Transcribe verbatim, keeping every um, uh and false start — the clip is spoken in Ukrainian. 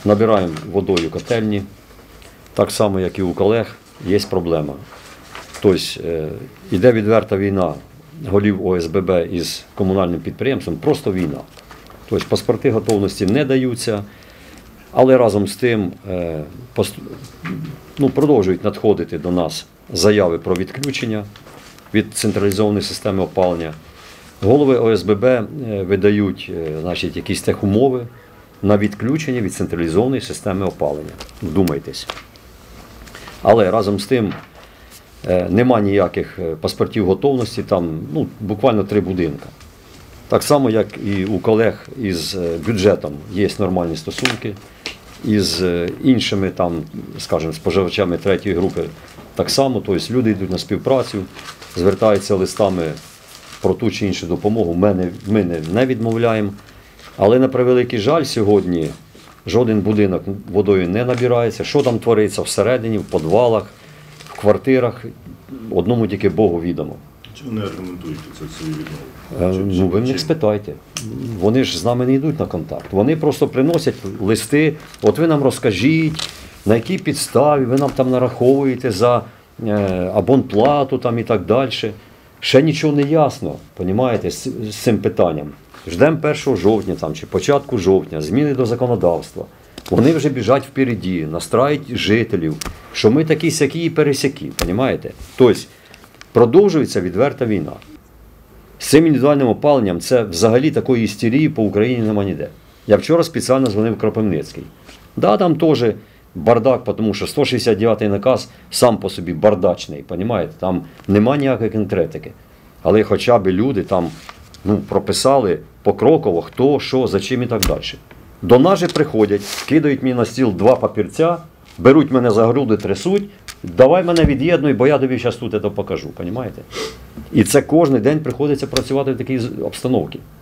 набираємо водою котельні, так само, як і у колег, є проблема. Тобто, йде відверта війна голів О С Б Б із комунальним підприємством, просто війна. Тобто, паспорти готовності не даються, але разом з тим ну, продовжують надходити до нас заяви про відключення від централізованої системи опалення. Голови О С Б Б видають, значить, якісь техумови на відключення від централізованої системи опалення. Вдумайтесь. Але разом з тим нема ніяких паспортів готовності, там ну, буквально три будинка. Так само, як і у колег із бюджетом є нормальні стосунки, із іншими, там, скажімо, споживачами третьої групи так само. Тобто люди йдуть на співпрацю, звертаються листами про ту чи іншу допомогу, ми не, ми не відмовляємо. Але на превеликий жаль, сьогодні жоден будинок водою не набирається. Що там твориться всередині, в підвалах, в квартирах, одному тільки Богу відомо. Чому не аргументуєте це свої відмови? Ну, ви в них спитайте. Вони ж з нами не йдуть на контакт. Вони просто приносять листи, от ви нам розкажіть, на якій підставі ви нам там нараховуєте за абонплату там і так далі. Ще нічого не ясно, розумієте, з, з цим питанням. Ждемо першого жовтня там, чи початку жовтня, зміни до законодавства. Вони вже біжать впереді, настраюють жителів, що ми такі-сякі і пересякі, розумієте? Тобто, продовжується відверта війна. З цим індивідуальним опаленням це взагалі такої істерії по Україні нема ніде. Я вчора спеціально дзвонив в Кропивницький. Да, там теж бардак, тому що сто шістдесят дев'ятий наказ сам по собі бардачний, розумієте? Там нема ніякої конкретики. Але хоча б люди там ну, прописали покроково, хто, що, за чим і так далі. До нас же приходять, кидають мені на стіл два папірця, беруть мене за груди, трясуть, давай мене від'єднуй, бо я тобі зараз тут це покажу, розумієте? І це кожен день приходиться працювати в такій обстановці.